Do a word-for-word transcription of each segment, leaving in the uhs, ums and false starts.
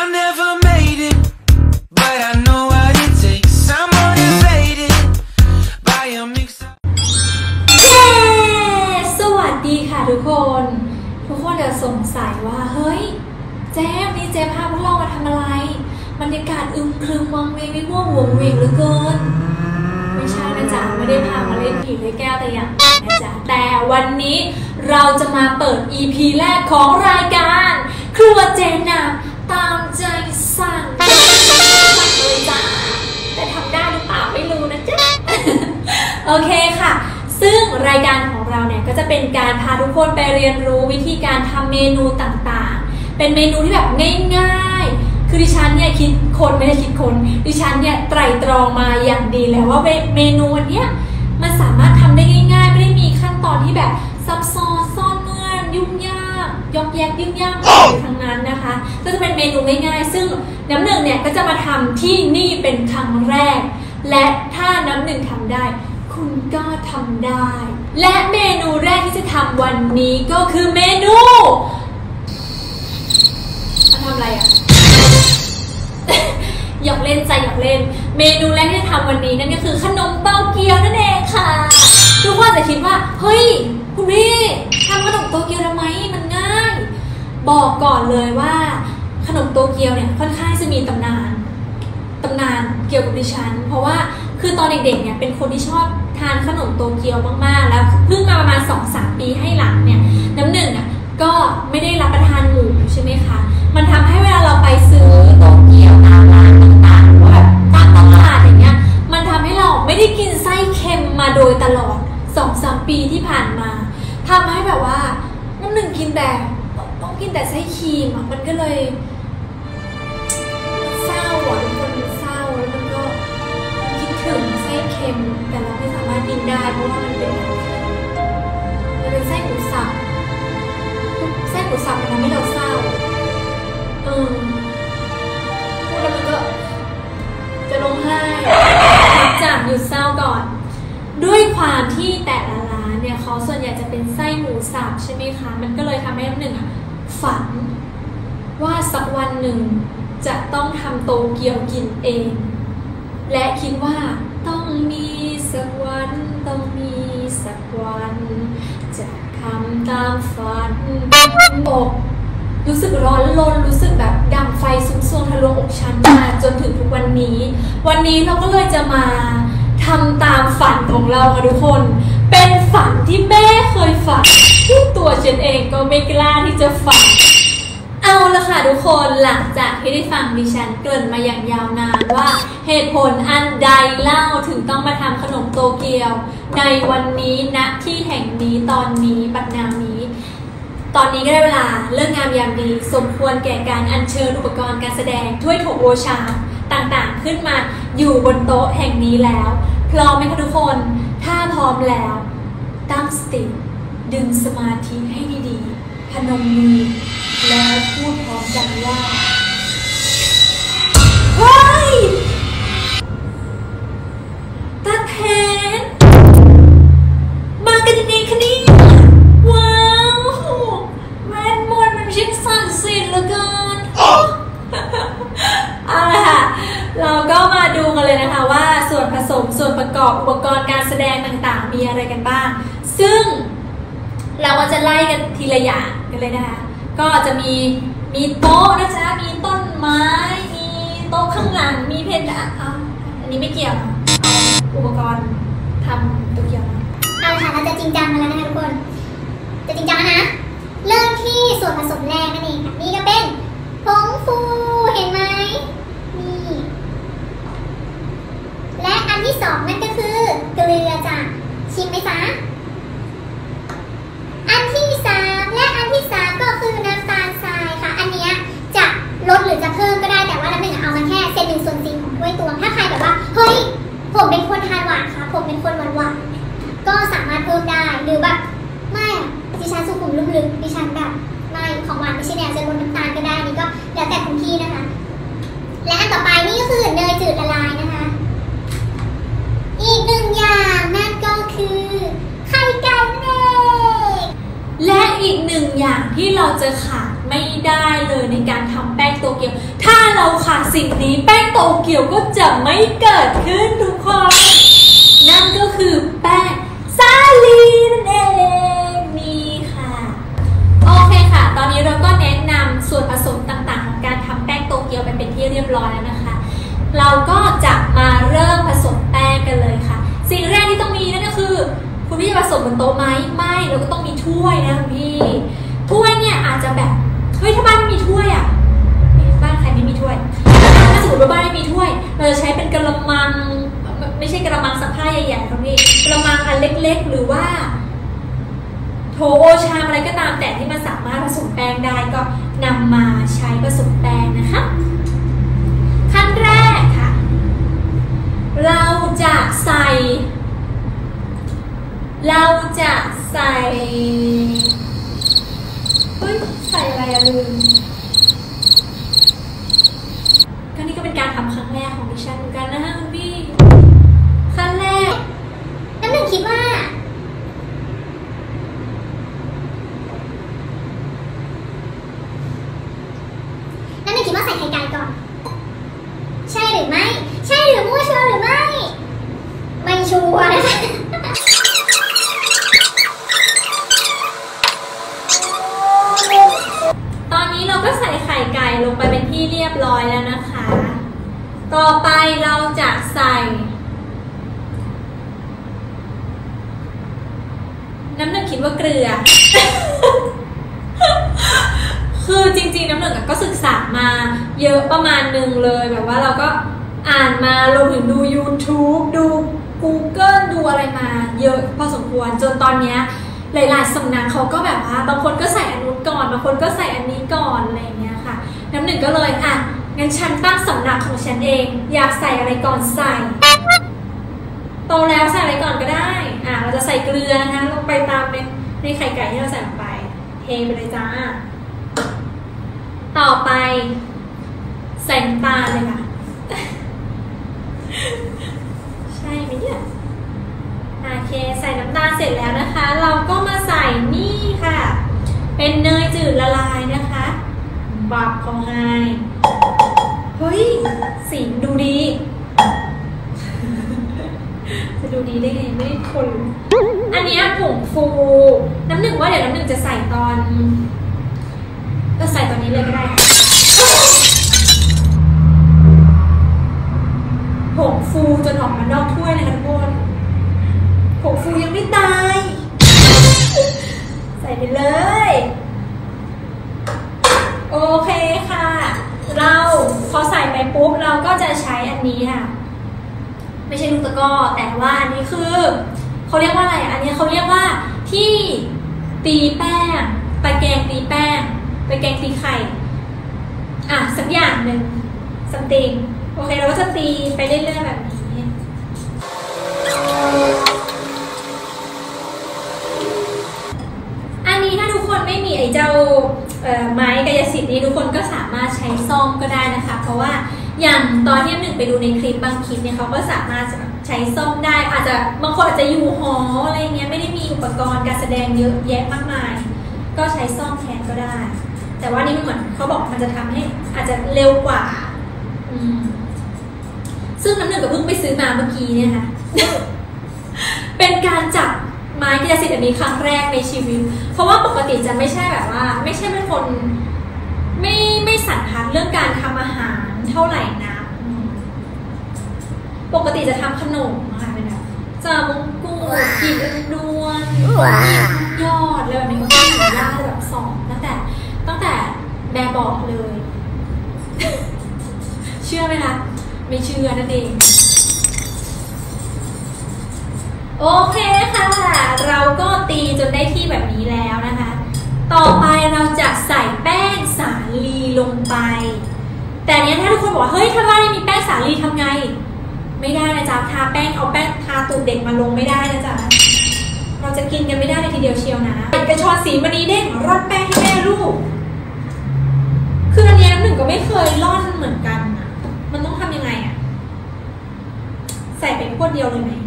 never made it, but I know what it takes. I'm motivated by a mix of เย้สวัสดีค่ะทุกคนทุกคนจะสงสัยว่าเฮ้ยเจ๊นี่เจ๊พาพวกเรามาทำอะไรบรรยากาศอึมครึมวังเวงไม่มั่ววงเวงเหลือเกินไม่ใช่นะจ๊ะไม่ได้พามาเล่นผีเลยแก้วแต่อย่างนะจ๊ะแต่วันนี้เราจะมาเปิด อี พี แรกของรายการครัวเจนาตามใจสั่งเลยจ้ะแต่ทำได้หรือเปล่าไม่รู้นะจ๊ะ โอเคค่ะซึ่งรายการของเราเนี่ยก็จะเป็นการพาทุกคนไปเรียนรู้วิธีการทำเมนูต่างๆเป็นเมนูที่แบบง่ายๆคือดิฉันเนี่ยคิดคนไม่ได้คิดคนดิฉันเนี่ยไตร่ตรองมาอย่างดีแล้วว่าเมนูอันเนี้ยมันสามารถทำได้ง่ายๆไม่ได้มีขั้นตอนที่แบบซับซ้อนซ่อนเงื่อนยุ่งยากยอกแยกยุ่งยากอะไรทั้งนั้นนะคะก็จะเป็นเมนูง่ายๆซึ่งน้ำหนึ่งเนี่ยก็จะมาทำที่นี่เป็นครั้งแรกและถ้าน้ำหนึ่งทำได้คุณก็ทำได้และเมนูแรกที่จะทำวันนี้ก็คือเมนูมาทำอะไรอ่ะ อยากเล่นใจอยากเล่นเมนูแรกที่จะทำวันนี้นั่นก็คือขนมโตเกียวนั่นเองค่ะทุกคนจะคิดว่าเฮ้ยคุณพี่ทำขนมโตเกียวทำไมมันง่ายบอกก่อนเลยว่าขนมโตเกียวเนี่ยค่อนข้างจะมีตำนานตำนานเกี่ยวกับดิฉันเพราะว่าคือตอนเด็กๆเนี่ยเป็นคนที่ชอบทานขนมโตเกียวมากๆแล้วเพิ่งมาประมาณ สองถึงสาม ปีให้หลังเนี่ยน้ำหนึ่งอ่ะก็ไม่ได้รับประทานหมูใช่ไหมคะมันทำให้เวลาเราไปซื้อโตเกียวตามร้านต่างๆว่าแบบตามตลาดอย่างเงี้ยมันทำให้เราไม่ได้กินไส้เค็มมาโดยตลอด สองถึงสาม ปีที่ผ่านมาทำให้แบบว่าน้ำหนึ่งกินแต่ต้องกินแต่ไส้ครีมอ่ะมันก็เลยเศร้าอ่ะทุกคนเศร้าแล้วมันก็คิดถึงไส้เค็มแต่เราไม่สามารถกินได้เพราะว่ามันเป็นมันเป็นไส้หมูสับไส้หมูสับมันทำให้เราเศร้าเออพูดแล้วมันก็จะร้องไห้พักจากหยุดเศร้าก่อนด้วยความที่แต่ละร้านเนี่ยเขาส่วนใหญ่จะเป็นไส้หมูสับใช่ไหมคะมันก็เลยทำให้น้ำหนึ่งอ่ะฝันว่าสักวันหนึ่งจะต้องทำโตเกียวกินเองและคิดว่าต้องมีสักวันต้องมีสักวันจะทำตามฝันอกรู้สึกร้อนรนรู้สึกแบบดังไฟซุ้มซวงทะลวงอกฉันมาจนถึงทุกวันนี้วันนี้เราก็เลยจะมาทำตามฝันของเราค่ะทุกคนเป็นฝันที่แม่เคยฝันที่ตัวฉันเองก็ไม่กล้าที่จะฝันเอาละค่ะทุกคนหลังจากที่ได้ฟังดิฉันเกริ่นมาอย่างยาวนานว่าเหตุผลอันใดเล่าถึงต้องมาทำขนมโตเกียวในวันนี้ณที่แห่งนี้ตอนนี้บัดนาวนี้ตอนนี้ก็ได้เวลาเลิกงามยามดีสมควรแก่การอัญเชิญอุปกรณ์การแสดงถ้วยโถโอชาต่างๆขึ้นมาอยู่บนโต๊ะแห่งนี้แล้วพร้อมไหมคะทุกคนถ้าพร้อมแล้วตั้งสติดึงสมาธิให้ดีๆพนมมือแล้วพูดพร้อมกันว่าเฮ้ยตาแทนมากันยังไงคะเนี่ยว้าวแม่มดมันช่างศักดิ์สิทธิ์เหลือเกินเอาละค่ะเราก็มาดูกันเลยนะคะว่าส่วนผสมส่วนประกอบอุปกรณ์การแสดงต่างๆมีอะไรกันบ้างซึ่งเราก็จะไล่กันทีละอย่างกันเลยนะคะก็จะมีมีโต๊ะนะจ๊ะมีต้นไม้มีโต๊ะข้างหลังมีเพดานอ่ะอันนี้ไม่เกี่ยวอุปกรณ์ทำตัวเกี่ยวเอาละค่ะเราจะจริงจังกันแล้วนะคะทุกคนจะจริงจังนะเริ่มที่ส่วนผสมแรกนั่นเองค่ะนี่ก็เป็นผงฟูเห็นไหมนี่และอันที่สองนั่นก็คือเกลือจ้ะชิมไหมจ๊ะอันที่สามและอันที่สามก็คือน้ำตาลทรายค่ะอันนี้จะลดหรือจะเพิ่มก็ได้แต่ว่าน้ำหนึ่งเอามาแค่เศษหนึ่งส่วนสี่ของถ้วยตวงถ้าใครแบบว่าเฮ้ยผมเป็นคนทานหวานค่ะผมเป็นคนหวานหวานก็สามารถเพิ่มได้หรือแบบไม่ดิฉันสุขุมลุ่มลึกดิฉันแบบไม่ของหวานไม่ใช่แนวจะลดน้ำตาลก็ได้นี่ก็แล้วแต่คุณพี่นะคะและอันต่อไปนี่ก็คือเนยจืดละลายนะคะอีกหนึ่งอย่างนั่นก็คือไข่ไก่นั่นเองและอีกหนึ่งอย่างที่เราจะขาดไม่ได้เลยในการทำแป้งโตเกียวถ้าเราขาดสิ่งนี้แป้งโตเกียวก็จะไม่เกิดขึ้นทุกคนนั่นก็คือแป้งสาลีนั่นเองนี่ค่ะโอเคค่ะตอนนี้เราก็แนะนำส่วนผสมต่างๆของการทำแป้งโตเกียวไปเป็นที่เรียบร้อยแล้วนะคะเราก็จะมาเริ่มผสมแป้งกันเลยค่ะสิ่งแรกที่ต้องมีนั่นก็คือคุณพี่จะผสมบนโต๊ะไหมไม่เราก็ต้องมีถ้วยนะคุณพี่ถ้วยเนี่ยอาจจะแบบเฮ้ยถ้าบ้านไม่มีถ้วยอ่ะบ้านใครไม่มีถ้วยถ้าสมมติว่าบ้านไม่มีถ้วยเราจะใช้เป็นกระมังไม่ใช่กระมังซักผ้าใหญ่ๆครับพี่กระมังอันเล็กๆหรือว่าโถโอชามอะไรก็ตามแต่ที่มันสามารถผสมแป้งได้ก็นำมาใช้ผสมแป้งนะคะขั้นแรกค่ะเราจะใส่เราจะใส่เฮ้ยใส่อะไรอะลืมก็นี่ก็เป็นการทำครั้งแรกของดิฉันเหมือนกันนะฮะคุณพี่ขั้นแรกน้ำหนึ่งคิดว่าน้ำหนึ่งคิดว่าใส่ไข่ไก่ก่อนใช่หรือไม่ใช่หรือมั่วชัวร์หรือไม่ไม่ชัวร์นะคะตอนนี้เราก็ใส่ไข่ไก่ลงไปเป็นที่เรียบร้อยแล้วนะคะต่อไปเราจะใส่น้ำหนึ่งคิดว่าเกลือ คือจริงๆน้ำหนึ่งก็ศึกษามาเยอะประมาณหนึ่งเลยแบบว่าเราก็อ่านมารวมถึงดู YouTube ดู Google ดูอะไรมาเยอะพอสมควรจนตอนนี้หลายๆสำนักเขาก็แบบว่าบางคนก็ใส่อันนู้นก่อนบางคนก็ใส่อันนี้ก่อนอะไรอย่างเงี้ยค่ะน้ำหนึ่งก็เลยอ่ะงั้นฉันตั้งสำนักของฉันเองอยากใส่อะไรก่อนใส่โตแล้วใส่อะไรก่อนก็ได้อ่ะเราจะใส่เกลือนะคะลงไปตามในในไข่ไก่ที่เราใส่ลงไปเทไปเลยจ้าต่อไปใส่น้ำตาลเลยค่ะใช่ไหมเนี่ยโอเคใส่น้ำตาลเสร็จแล้วนะคะเราก็มาใส่นี่ค่ะเป็นเนยจืดละลายนะคะบับเข้าให้เฮ้ยสีดูดีจะดูดีได้ไงไม่ได้คนอันนี้ผงฟูน้ำหนึ่งว่าเดี๋ยวน้ำหนึ่งจะใส่ตอนก็ใส่ตอนนี้เลยก็ได้ค่ะผงฟูจนออกมานอกถ้วยเลยค่ะทุกคนผงฟูยังไม่ตายใส่ไปเลยโอเคค่ะเราพอใส่ไปปุ๊บเราก็จะใช้อันนี้ค่ะไม่ใช่ลูกตะกร้อแต่ว่าอันนี้คือเขาเรียกว่าอะไรอันนี้เขาเรียกว่าที่ตีแป้งตะแกรงตีแป้งตะแกรงตีไข่อ่ะสักอย่างหนึ่งสัมติงโอเคเราก็จะตีไปเรื่อยๆแบบนี้อันนี้ถ้าทุกคนไม่มีไอ้เจ้าไม้กายสิทธิ์นี้ทุกคนก็สามารถใช้ซ่อมก็ได้นะคะเพราะว่าอย่างตอนที่หนึ่งไปดูในคลิปบางคลิปเนี่ยเขาก็สามารถใช้ซ่อมได้อาจจะบางคนอาจจะอยู่หออะไรเงี้ยไม่ได้มีอุปกรณ์การแสดงเยอะแยะมากมายก็ใช้ซ่อมแทนก็ได้แต่ว่านี่มันเหมือนเขาบอกมันจะทำให้อาจจะเร็วกว่าอืมซึ่งน้ำหนึ่งก็เพิ่งไปซื้อมาเมื่อกี้เนี่ยค่ะ เป็นการจับไม้กายสิทธิ์อันนี้ครั้งแรกในชีวิตเพราะว่าปกติจะไม่ใช่แบบว่าไม่ใช่เป็นคนไม่ไม่สันทัดเรื่องการทำอาหารเท่าไหร่นะปกติจะทำขนมค่ะเป็นแบบจ่ามงกุฎกีบนวลยอดเลยแบบนี้ก็ทำได้แบบสองตั้งแต่ตั้งแต่แบบบอกเลย เชื่อไหมคะไม่เชื่อนั่นเองโอเคค่ะเราก็ตีจนได้ที่แบบนี้แล้วนะคะต่อไปเราจะใส่แป้งสาลีลงไปแต่เนี้ยถ้าทุกคนบอกว่าเฮ้ยถ้าว่าไม่มีแป้งสาลีทำไงไม่ได้นะจ๊ะทาแป้งเอาแป้งทาตูดเด็กมาลงไม่ได้นะจ๊ะเราจะกินกันไม่ได้ในทีเดียวเชียวนะกระชอนสีมณีเด้งร่อนแป้งให้แม่ลูกคืออันนี้หนึ่งก็ไม่เคยร่อนเหมือนกันอ่ะมันต้องทำยังไงอ่ะใส่ไปพวดเดียวเลยไหม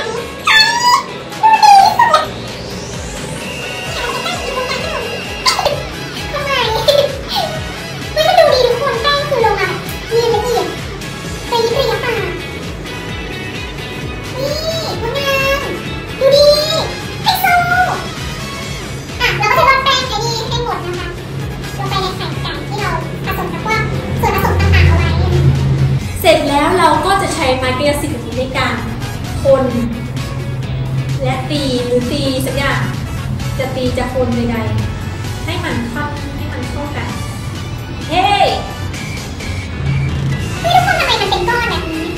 เก็จะสิบนาทีในการคนและตีหรือตีสักอย่างจะตีจะคนใดๆให้มันเข้าให้มันเข้ากันเฮ้ยไม่รู้ทำไมมันเป็นก้อนแบบนี้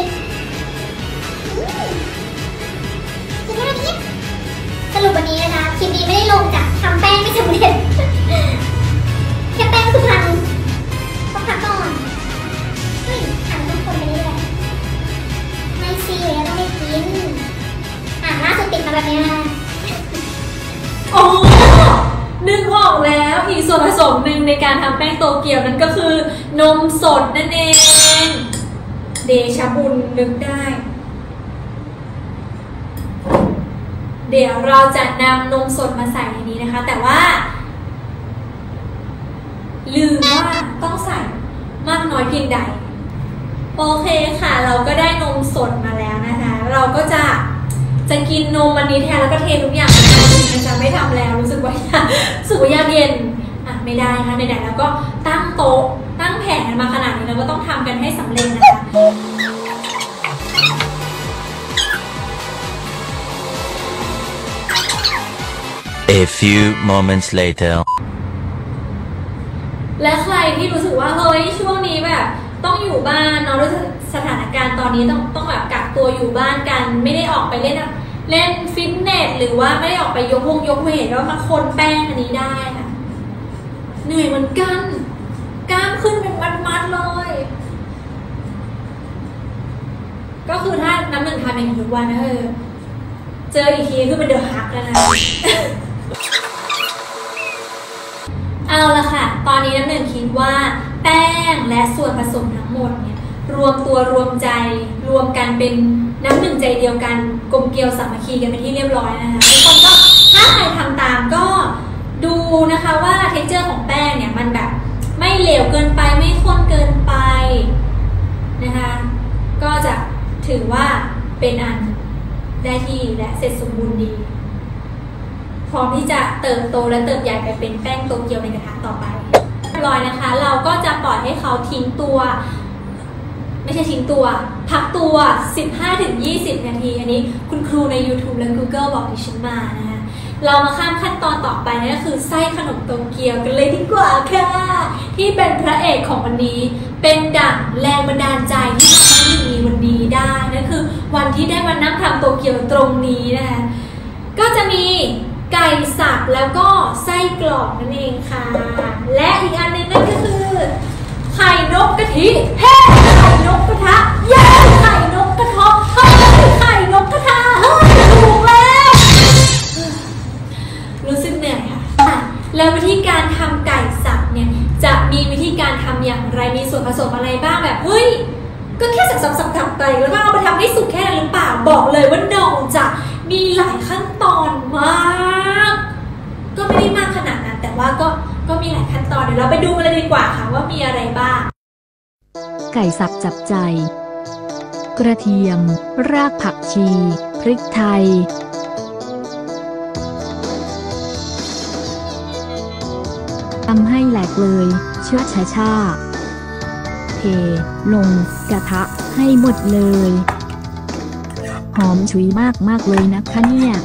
กินได้ไหมเนี่ยสรุปวันนี้นะคะคลิปนี้ไม่ได้ลงจากทำแป้งไม่สำเร็จแค่แป้งคือพังต้องพักก่อนเฮ้ยพังทุกคนไปเรื่อยไม่ซีเลยต้องได้กินอ่ะล่าสุดติดมาแบบนี้นะโอ้นึกออกแล้วอีกส่วนผสมหนึ่งในการทำแป้งโตเกียวนั้นก็คือนมสดนั่นเองเดชะบุญนึกได้เดี๋ยวเราจะนำนมสดมาใส่ในนี้นะคะแต่ว่าลืมว่าต้องใส่มากน้อยเพียงใดโอเคค่ะเราก็ได้นมสดมาแล้วนะคะเราก็จะจะกินนมวันนี้แทนแล้วก็เททุกอย่างมันจะไม่ทำแล้วรู้สึกว่ารู้สึกว่ายากเย็นอ่ะไม่ได้นะคะไหนๆแล้วก็ตั้งโต๊ะตั้งแผนมาขนาดนี้เราก็ต้องทำกันให้สำเร็จนะคะ A few moments later และใครที่รู้สึกว่าเฮ้ยช่วงนี้แบบต้องอยู่บ้านเนาะด้วยสถานการณ์ตอนนี้ต้องต้องแบบกักตัวอยู่บ้านกันไม่ได้ออกไปเล่นเล่นฟิตเนสหรือว่าไม่ได้ออกไปยกวงยกเวทก็มาคนแป้งอันนี้ได้ค่ะเหนื่อยเหมือนกันกล้ามขึ้นเป็นมัดๆเลยก็คือถ้าน้ำหนึ่งทำอย่างนี้ทุกวันนะเออเจออีกทีคือเป็นเดือดฮักแล้วนะ เอาละค่ะตอนนี้น้ำหนึ่งคิดว่าแป้งและส่วนผสมทั้งหมดเนี่ยรวมตัวรวมใจรวมกันเป็นน้ำหนึ่งใจเดียวกันกลมเกลียวสามัคคีกันเป็นที่เรียบร้อยนะคะทุกคนก็ถ้าใครทำตามก็ดูนะคะว่าเท็กเจอร์ของแป้งเนี่ยมันแบบไม่เหลวเกินไปไม่ข้นเกินไปนะคะก็จะถือว่าเป็นอันได้ที่และเสร็จสมบูรณ์ดีพร้อมที่จะเติบโตและเติบใหญ่ไปเป็นแป้งโตเกียวในกระทะต่อไปเรียบร้อยนะคะเราก็จะปล่อยให้เขาทิ้งตัวไม่ใช่ทิ้งตัวพักตัว สิบห้าถึงยี่สิบ นาทีอันนี้คุณครูใน YouTube และ Google บอกดิฉันมานะคะเรามาข้ามขั้นตอนต่อไปนั่นก็คือไส้ขนมโตเกียวกันเลยดีกว่าค่ะที่เป็นพระเอกของวันนี้เป็นดั่งแรงบันดาลใจที่ทำให้มีวันนี้ได้นั่นคือวันที่ได้มานั่งทำโตเกียวตรงนี้นะคะก็จะมีไก่สับแล้วก็ไส้กรอกนั่นเองค่ะและอีกอันนึงนั่นก็คือไข่นกกะทิเฮ้ไข่นกกระทะเย้ไข่นกกระทะเฮ้ยไข่นกกระทะเฮ้ยถูกแล้วรู้สึกเหนื่อยค่ะแล้ววิธีการทำไก่สับเนี่ยจะมีวิธีการทำอย่างไรมีส่วนผสมอะไรบ้างแบบเฮ้ยก็แค่สับสับสับสับไก่แล้วก็เอาไปทำให้สุกแค่นั้นหรือเปล่าบอกเลยว่าน้องจะมีหลายขั้นตอนมากก็ไม่ได้มากขนาดนั้นแต่ว่าก็ก็มีหลายขั้นตอนเดี๋ยวเราไปดูกันเลยดีกว่าค่ะว่ามีอะไรบ้างไก่สับจับใจกระเทียมรากผักชีพริกไทยทำให้แหลกเลยเชื่อช้าช้าเทลงกระทะให้หมดเลยหอมฉุยมากมากเลยนะคะเนี่ย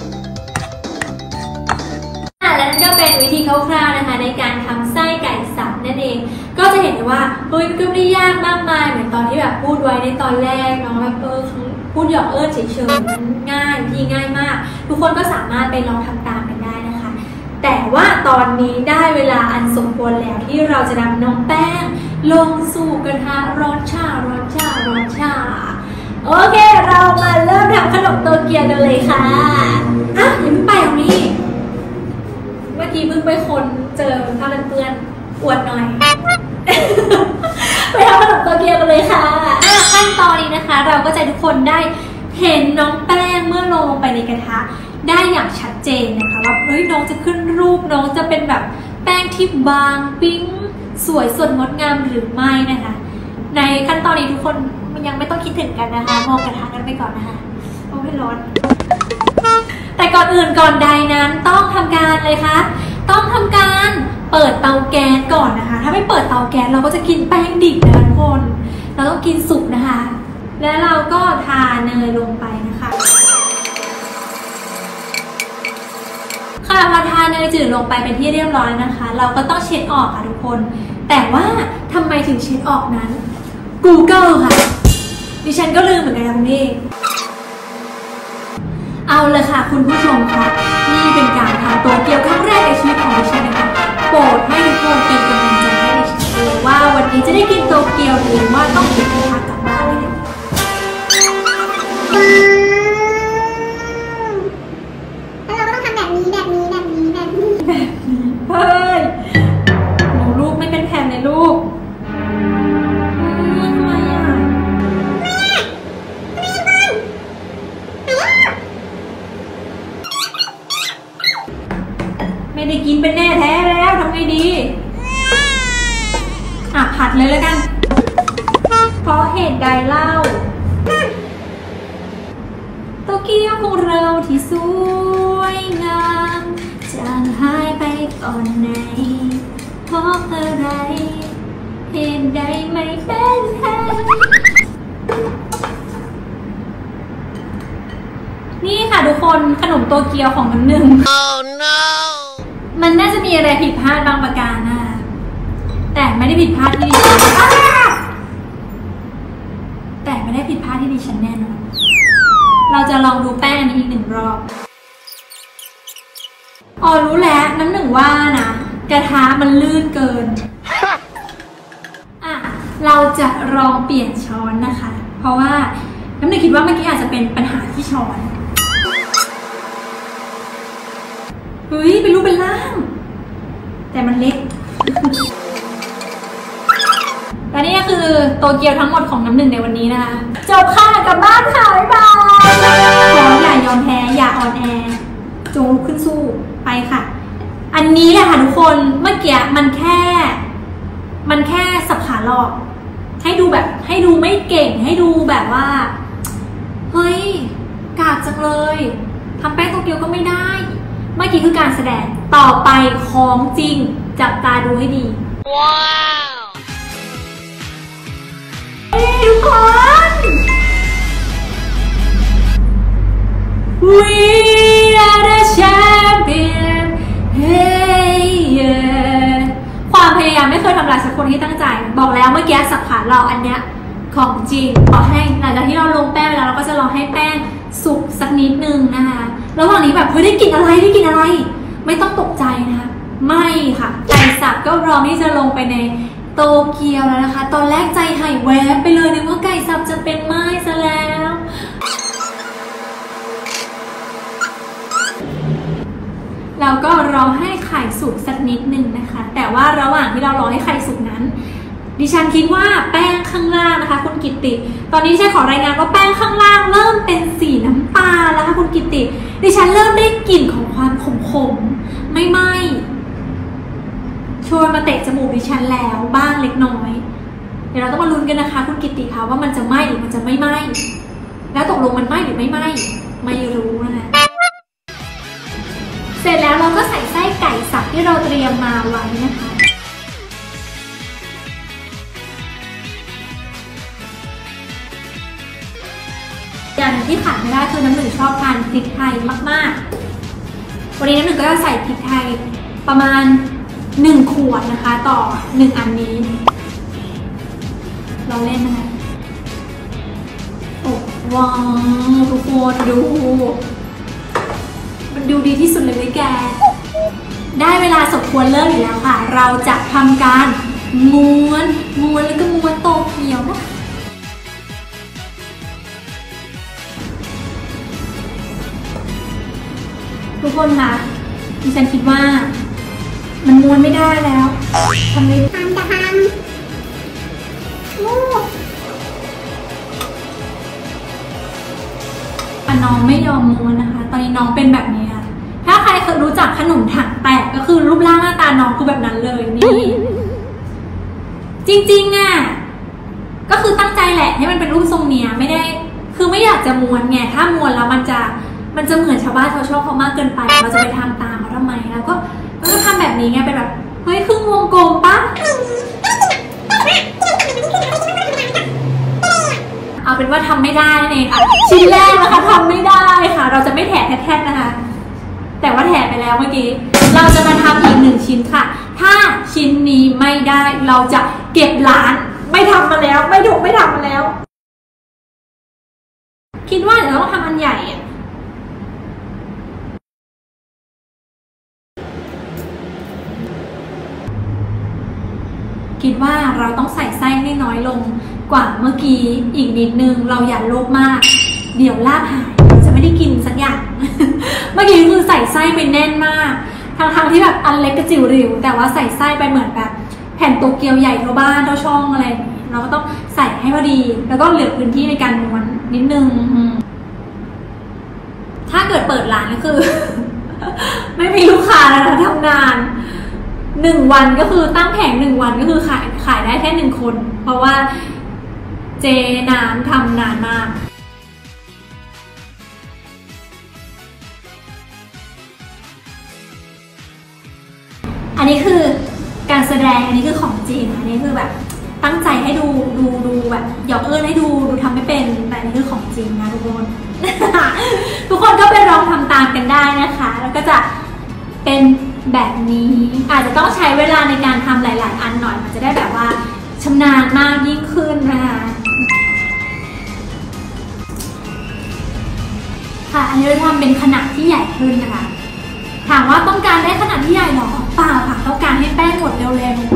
และนั่นก็เป็นวิธีคร่าวๆนะคะในการทำไส้ไก่สับนั่นเองก็จะเห็นว่าเฮ้ยก็ไม่ได้ยากมากมายเหมือนตอนที่แบบพูดไว้ในตอนแรกเนาะแบบเออพูดหยอกเอิญเฉยๆมันง่ายที่ง่ายมากทุกคนก็สามารถไปลองทำตามกันได้นะคะแต่ว่าตอนนี้ได้เวลาอันสมควรแล้วที่เราจะนำน้องแป้งลงสู่กระทะร้อนชาร้อนชาร้อนชาโอเคเรามาเริ่มทำขนมโตเกียวกันเลยค่ะอ่ะอย่าเพิ่งไปตรงนี้เมื่อกี้เพิ่งไปคนเจอผ้ากันเปื้อนอวดหน่อย ไปทำขนมโตเกียวกันเลยค่ะอ่ะขั้นตอนนี้นะคะเราก็จะทุกคนได้เห็นน้องแป้งเมื่อลงลงไปในกระทะได้อย่างชัดเจนนะคะว่าเฮ้ยน้องจะขึ้นรูปน้องจะเป็นแบบแป้งที่บางปิ้งสวยสดงดงามหรือไม่นะคะในขั้นตอนนี้ทุกคนยังไม่ต้องคิดถึงกันนะคะมองกระทะกันไปก่อนนะคะโอ้ยร้อนแต่ก่อนอื่นก่อนใดนั้นต้องทำการเลยคะต้องทำการเปิดเตาแก๊สก่อนนะคะถ้าไม่เปิดเตาแก๊สเราก็จะกินแป้งดิบนะคะทุกคนเราต้องกินสุกนะคะแล้วเราก็ทาเนยลงไปนะคะค่ะพอทาเนยจืดลงไปเป็นที่เรียบร้อยนะคะเราก็ต้องเช็ดออกค่ะทุกคนแต่ว่าทำไมถึงเช็ดออกนั้น Google ค่ะดิฉันก็ลืมเหมือนกันนะคุณพี่เอาเลยค่ะคุณผู้ชมค่ะนี่เป็นการทำโตเกียวครั้งแรกในชีวิตของดิฉันนะคะโปรดให้ทุกคนเป็นกำลังใจให้ดิฉันด้วยว่าวันนี้จะได้กินโตเกียวหรือว่าต้องเก็บกระทะกลับบ้านเลยแล้วเราก็ต้องทำแบบนี้แบบนี้แบบนี้แบบนี้แบบนี้เฮ้ยหนูลูกไม่เป็นแผ่นเลยลูกทำไมอ่ะไม่ได้กินเป็นแน่แท้แล้วทำไงดีอ่ะผัดเลยแล้วกันเพราะเหตุใดเล่าโตเกียวของเราที่สวยงามจางหายไปตอนไหนเพราะอะไรเหตุใดไม่เป็นแท้นี่ค่ะทุกคนขนมโตเกียวของน้ำหนึ่ง oh, no. มันน่าจะมีอะไรผิดพลาดบางประการนะแต่ไม่ได้ผิดพลาดที่ดิฉันแต่ไม่ได้ผิดพลาดที่ดิฉันแน่นอนเราจะลองดูแป้งนี้อีกหนึ่งรอบอ๋อรู้แล้วน้ำหนึ่งว่านะกระทะมันลื่นเกินอ่ะเราจะลองเปลี่ยนช้อนนะคะเพราะว่าน้ำหนึ่งคิดว่าเมื่อกี้อาจจะเป็นปัญหาที่ช้อนเฮ้ยเป็นรูปเป็นร่างแต่มันเล็กและนี่ก็คือโตเกียวทั้งหมดของน้ำหนึ่งในวันนี้นะคะจบค่ะกลับบ้านค่ะบ๊ายบายขออย่ายอมแพ้อย่าอ่อนแอจงลุกขึ้นสู้ไปค่ะอันนี้แหละค่ะทุกคนเมื่อกี้มันแค่มันแค่สับขาหลอกให้ดูแบบให้ดูไม่เก่งให้ดูแบบว่าเฮ้ยกากจังเลยทำแป้งโตเกียวก็ไม่ได้เมื่อกี้คือการแสดงต่อไปของจริงจับตาดูให้ดีว้าวเฮ้ยทุกคน We are the champion Hey yeah ความพยายามไม่เคยทำลายสักคนที่ตั้งใจบอกแล้วเมื่อกี้สับขาเราอันเนี้ยของจริงขอให้หลังจากที่เราลงแป้งแล้วเราก็จะรอให้แป้งสุกสักนิดนึงนะคะระหว่างนี้แบบเฮ้ยได้กลิ่นอะไรได้กลิ่นอะไรไม่ต้องตกใจนะคะไม่ค่ะไก่สับก็พร้อมที่จะลงไปในโตเกียวแล้วนะคะตอนแรกใจหายแวบไปเลยนึกว่าไก่สับจะเป็นไหม้ซะแล้วเราก็รอให้ไข่สุกสักนิดนึงนะคะแต่ว่าระหว่างที่เรารอให้ไข่สุกนั้นดิฉันคิดว่าแป้งข้างล่างนะคะคุณกิตติตอนนี้ดิฉันขอรายงานว่าแป้งข้างล่างเริ่มเป็นสีน้ำตาลแล้วค่ะคุณกิตติดิฉันเริ่มได้กลิ่นของความขมๆไม่ไหม้ชวนมาเตะจมูกดิฉันแล้วบ้างเล็กน้อยเดี๋ยวเราต้องมาลุ้นกันนะคะคุณกิตติคะว่ามันจะไหม้หรือมันจะไม่ไหม้แล้วตกลงมันไหม้หรือไม่ไหม้ไม่รู้นะคะเสร็จแล้วเราก็ใส่ไส้ไก่สับที่เราเตรียมมาไว้นะคะอย่างที่ขาดไม่ได้คือน้ำหนึ่งชอบทานพริกไทยมากๆวันนี้น้ำหนึ่งก็จะใส่พริกไทยประมาณหนึ่งขวดนะคะต่อหนึ่งอันนี้เราเล่นนะคะโอ้ว้าวทุกคนดูมันดูดีที่สุดเลยแกได้เวลาสมควรเลิกอยู่แล้วค่ะเราจะทำการม้วนม้วนแล้วก็ม้วนโตเกียวนะทุกคนคะดิฉันคิดว่ามันม้วนไม่ได้แล้วทำไมทำจะทำลูกน้องไม่ยอมม้วนนะคะตอนนี้น้องเป็นแบบนี้ค่ะถ้าใครเคยรู้จักขนมถังแตกก็คือรูปร่างหน้าตาน้องคือแบบนั้นเลยนี่จริงๆอ่ะก็คือตั้งใจแหละให้มันเป็นรูปทรงเนี้ยไม่ได้คือไม่อยากจะม้วนไงถ้าม้วนแล้วมันจะมันจะเหมือนชาวบ้านชาวช่องเขามากเกินไปเราจะไปทำตามเขาทำไมแล้วก็ก็ทำแบบนี้ไงเป็นแบบเฮ้ยครึ่งวงกลมปะเอาเป็นว่าทำไม่ได้นั่นเองค่ะชิ้นแรกนะคะทำไม่ได้ค่ะเราจะไม่แถะแทะนะคะแต่ว่าแถะไปแล้วเมื่อกี้เราจะมาทำอีกหนึ่งชิ้นค่ะถ้าชิ้นนี้ไม่ได้เราจะเก็บร้านไม่ทำมาแล้วไม่ถูกไม่ทำมาแล้วคิดว่าเดี๋ยวต้องทำอันใหญ่อะคิดว่าเราต้องใส่ไส้ให้น้อยลงกว่าเมื่อกี้อีกนิดนึงเราอย่าโลภมากเดี๋ยวลาบหายเราจะไม่ได้กินสักอย่าง เมื่อกี้คือใส่ไส้ไปแน่นมากทั้งๆที่แบบอันเล็กกระจิ๋วหริวแต่ว่าใส่ไส้ไปเหมือนแบบแผ่นโตเกียวใหญ่เท่าบ้านเท่าช่องอะไรเราก็ต้องใส่ให้พอดีแล้วก็เหลือพื้นที่ในการม้วนนิดนึงถ้าเกิดเปิดร้านก็คือ ไม่มีลูกค้าแล้วนะทำงานหนึ่งวันก็คือตั้งแผงหนึ่งวันก็คือขายขายได้แค่หนึ่งคนเพราะว่าเจน้ำทำนานมากอันนี้คือการแสดงอันนี้คือของจริงอันนี้คือแบบตั้งใจให้ดูดูดูแบบหยอกเอิญให้ดูดูทำไม่เป็นแต่อันนี้คือของจริงนะทุกคน ทุกคนก็ไปลองทำตามกันได้นะคะแล้วก็จะเป็นแบบนี้อาจจะต้องใช้เวลาในการทำหลายๆอันหน่อยมันจะได้แบบว่าชำนาญมากยิ่งขึ้นนะคะค่ะอันนี้เราทำเป็นขนาดที่ใหญ่ขึ้นนะคะถามว่าต้องการได้ขนาดที่ใหญ่หรอเปล่าค่ะต้องการให้แป้งหมดเร็วๆ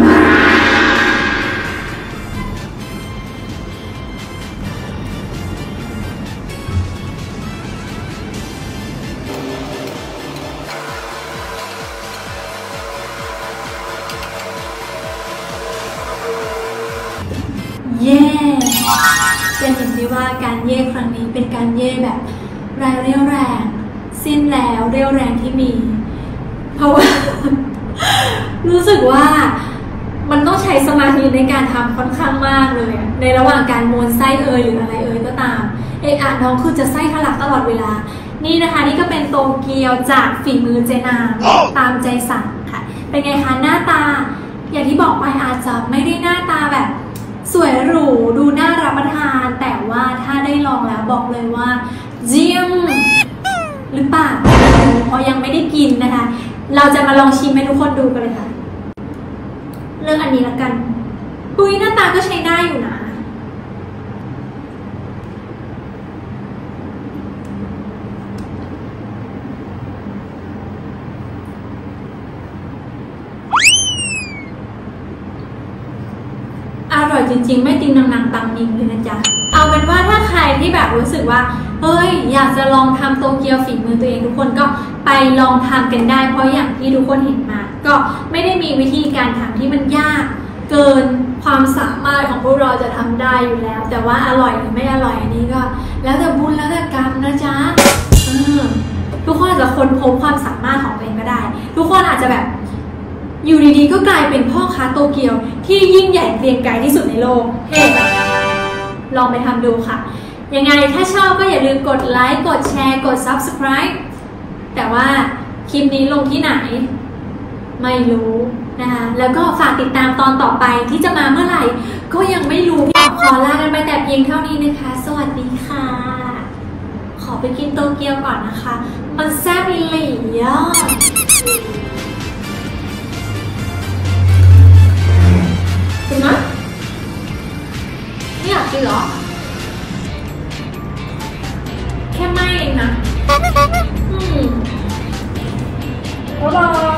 เย่จะเห็นได้ว่าการเย่ครั้งนี้เป็นการเย่แบบแรงเรี่ยวแรงสิ้นแล้วเรี่ยวแรงที่มีเพราะว่า รู้สึกว่ามันต้องใช้สมาธิในการทำค่อนข้างมากเลยในระหว่างการม้วนไส้เอ่ยหรืออะไรเอ่ยก็ตามเอะอะน้องคือจะไส้ทะลักตลอดเวลานี่นะคะนี่ก็เป็นโตเกียวจากฝีมือเจนามตามใจสั่งค่ะเป็นไงคะหน้าตาอย่างที่บอกไปอาจจะไม่ได้หน้าตาแบบสวยหรูดูน่ารับประทานแต่ว่าถ้าได้ลองแล้วบอกเลยว่าเยี่ยมหรือเปล่าเพราะยังไม่ได้กินนะคะเราจะมาลองชิมให้ทุกคนดูกันเลยค่ะเลือกอันนี้ละกันปุ้ยหน้าตาก็ใช้ได้อยู่นะอร่อยจริงๆไม่ติงนางๆตำนิงเลยนะจ๊ะเอาเป็นว่าถ้าใครที่แบบรู้สึกว่าเฮ้ยอยากจะลองทำโตเกียวฝีมือตัวเองทุกคนก็ไปลองทำกันได้เพราะอย่างที่ทุกคนเห็นมาก็ไม่ได้มีวิธีการทำที่มันยากเกินความสามารถของพวกเราจะทำได้อยู่แล้วแต่ว่าอร่อยหรือไม่อร่อยอันนี้ก็แล้วแต่บุญแล้วแต่กรรมนะจ๊ะทุกคนอาจจะค้นพบความสามารถของตัวเองก็ได้ทุกคนอาจจะแบบอยู่ดีๆก็กลายเป็นพ่อค้าโตเกียวที่ยิ่งใหญ่เกรียงไกรที่สุดในโลกเฮ้ลองไปทำดูค่ะยังไงถ้าชอบก็อย่าลืมกดไลค์กดแชร์กด ซับสไครบ์ แต่ว่าคลิปนี้ลงที่ไหนไม่รู้นะคะแล้วก็ฝากติดตามตอนต่อไปที่จะมาเมื่อไหร่ก็ยังไม่รู้ขอลากันไปแต่เพียงเท่านี้นะคะสวัสดีค่ะขอไปกินโตเกียวก่อนนะคะมันแซ่บเลยอ่ะกินไหมไม่อยากกินเหรอแค่ไม่เองนะอืมอร่อย